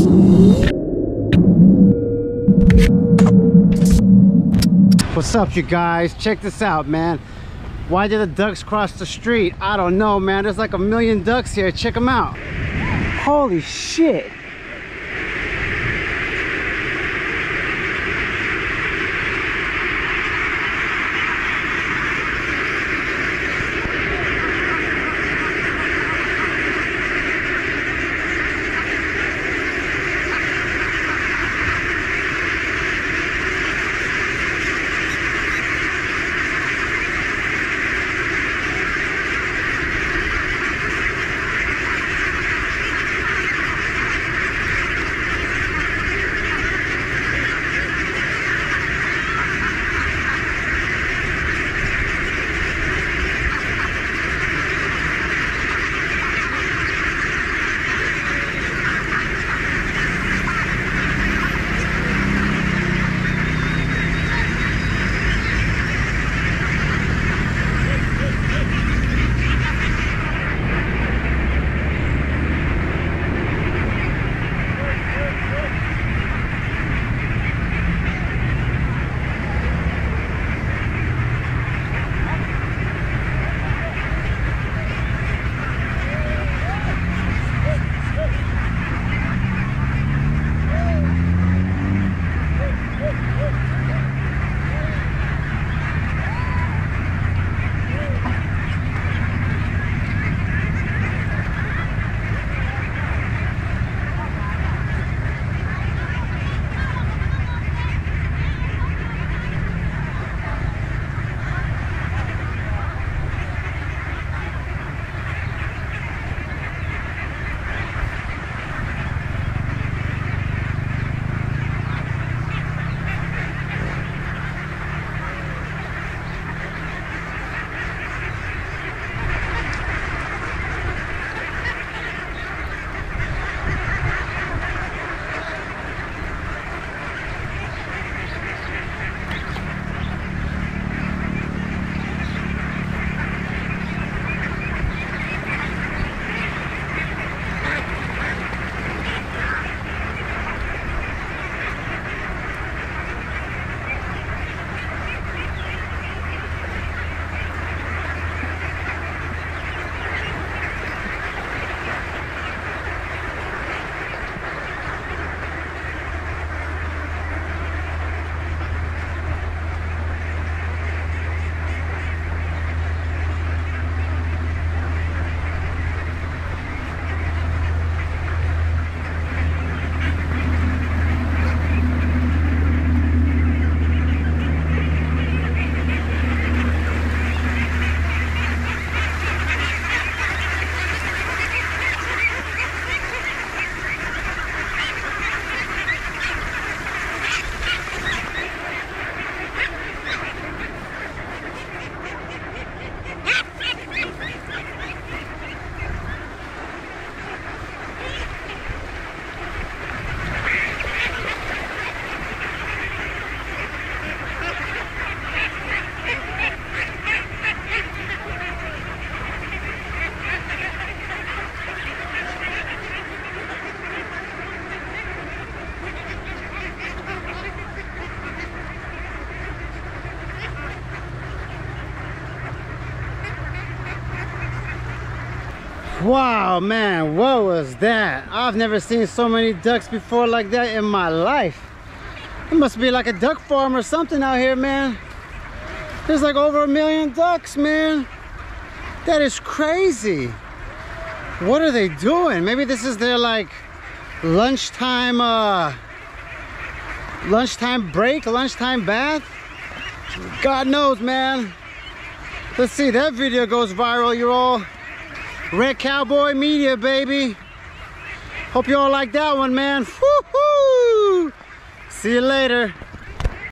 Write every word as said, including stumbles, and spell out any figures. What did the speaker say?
What's up, you guys? Check this out, man. Why did the ducks cross the street? I don't know, man. There's like a million ducks here. Check them out. Holy shit. Wow, man, what was that? I've never seen so many ducks before like that in my life. It must be like a duck farm or something out here, man. There's like over a million ducks, man. That is crazy. What are they doing? Maybe this is their like lunchtime uh lunchtime break, lunchtime bath. God knows, man. Let's see, that video goes viral. You're all Red Cowboy Media, baby. Hope you all like that one, man. Woo-hoo! See you later.